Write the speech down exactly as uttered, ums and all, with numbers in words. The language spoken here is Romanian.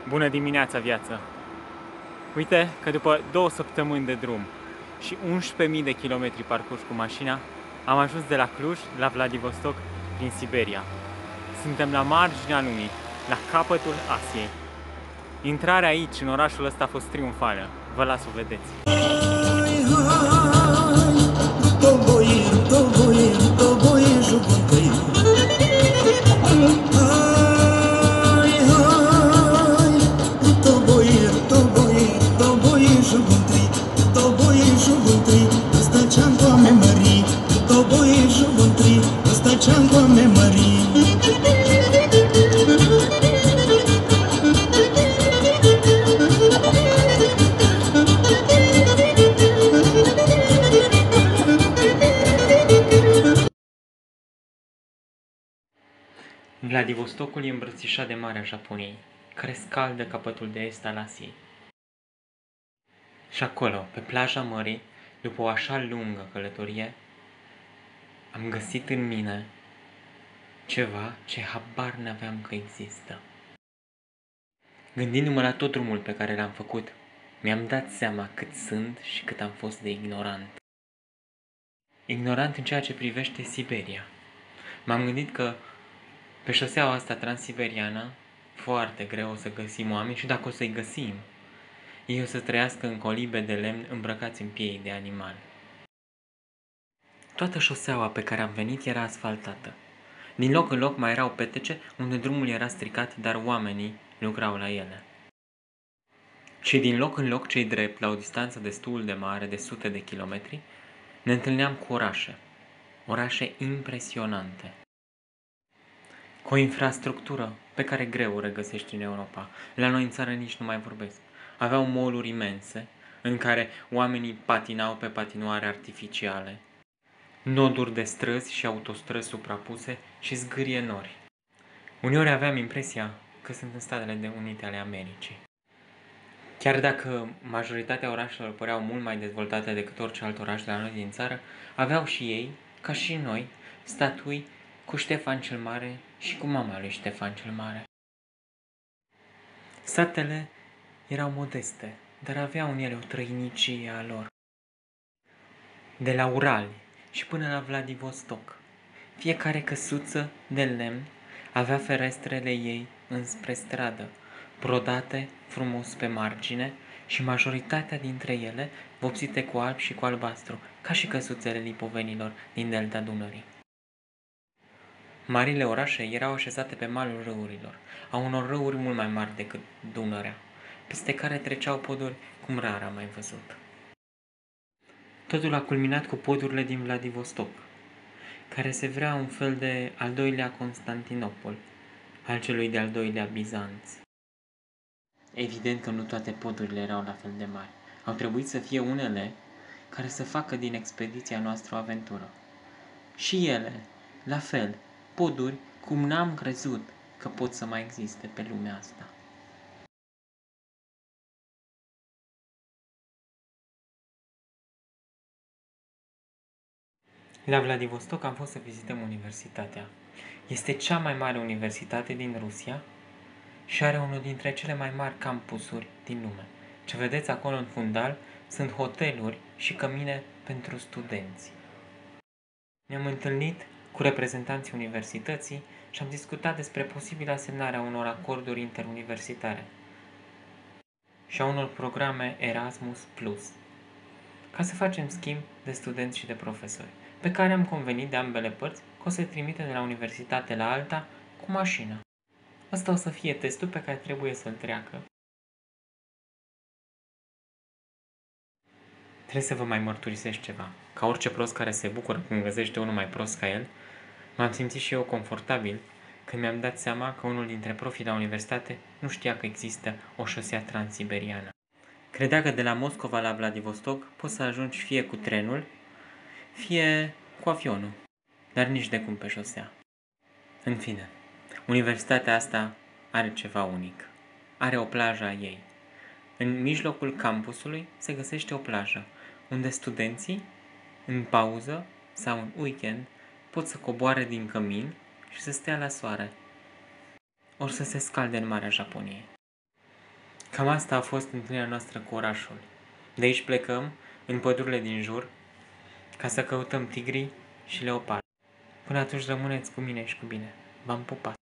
Bună dimineața, viață! Uite că după două săptămâni de drum și unsprezece mii de kilometri parcurși cu mașina, am ajuns de la Cluj la Vladivostok, prin Siberia. Suntem la marginea lumii, la capătul Asiei. Intrarea aici, în orașul ăsta, a fost triumfală. Vă las să o vedeți. Vladivostocul e îmbrățișat de Marea Japoniei, care scaldă capătul de est al Asiei. Și acolo, pe plaja mării, după o așa lungă călătorie, am găsit în mine ceva ce habar n-aveam că există. Gândindu-mă la tot drumul pe care l-am făcut, mi-am dat seama cât sunt și cât am fost de ignorant. Ignorant în ceea ce privește Siberia. M-am gândit că pe șoseaua asta transiberiană, foarte greu o să găsim oameni și dacă o să-i găsim, ei o să trăiască în colibe de lemn îmbrăcați în piei de animal. Toată șoseaua pe care am venit era asfaltată. Din loc în loc mai erau petece unde drumul era stricat, dar oamenii lucrau la ele. Și din loc în loc, cei drept, la o distanță destul de mare, de sute de kilometri, ne întâlneam cu orașe. Orașe impresionante. Cu o infrastructură pe care greu o regăsești în Europa. La noi în țară nici nu mai vorbesc. Aveau mall-uri imense, în care oamenii patinau pe patinoare artificiale, noduri de străzi și autostrăzi suprapuse și zgârie nori. Uneori aveam impresia că sunt în Statele Unite ale Americii. Chiar dacă majoritatea orașelor păreau mult mai dezvoltate decât orice alt oraș de la noi din țară, aveau și ei, ca și noi, statui cu Ștefan cel Mare și cu mama lui Ștefan cel Mare. Satele erau modeste, dar aveau în ele o trăinicie a lor. De la Ural și până la Vladivostok, fiecare căsuță de lemn avea ferestrele ei înspre stradă, brodate frumos pe margine și majoritatea dintre ele vopsite cu alb și cu albastru, ca și căsuțele lipovenilor din delta Dunării. Marile orașe erau așezate pe malul râurilor, a unor râuri mult mai mari decât Dunărea, peste care treceau poduri cum rar am mai văzut. Totul a culminat cu podurile din Vladivostok, care se vrea un fel de al doilea Constantinopol, al celui de-al doilea Bizanț. Evident că nu toate podurile erau la fel de mari. Au trebuit să fie unele care să facă din expediția noastră o aventură. Și ele, la fel, poduri cum n-am crezut că pot să mai existe pe lumea asta. La Vladivostok am fost să vizităm universitatea. Este cea mai mare universitate din Rusia și are unul dintre cele mai mari campusuri din lume. Ce vedeți acolo în fundal sunt hoteluri și cămine pentru studenți. Ne-am întâlnit cu reprezentanții universității și am discutat despre posibilă asemnarea unor acorduri interuniversitare și a unor programe Erasmus plus, ca să facem schimb de studenți și de profesori, pe care am convenit de ambele părți că o să-i trimitem de la universitate la alta cu mașină. Asta o să fie testul pe care trebuie să-l treacă. Trebuie să vă mai mărturisesc ceva. Ca orice prost care se bucură când găsește unul mai prost ca el, m-am simțit și eu confortabil când mi-am dat seama că unul dintre profii la universitate nu știa că există o șosea transiberiană. Credea că de la Moscova la Vladivostok poți să ajungi fie cu trenul, fie cu avionul, dar nici de cum pe șosea. În fine, universitatea asta are ceva unic. Are o plajă a ei. În mijlocul campusului se găsește o plajă, unde studenții, în pauză sau în weekend, pot să coboare din cămin și să stea la soare, ori să se scalde în Marea Japoniei. Cam asta a fost întâlnirea noastră cu orașul. De aici plecăm, în pădurile din jur, ca să căutăm tigrii și leopardi. Până atunci rămâneți cu mine și cu bine. V-am pupat!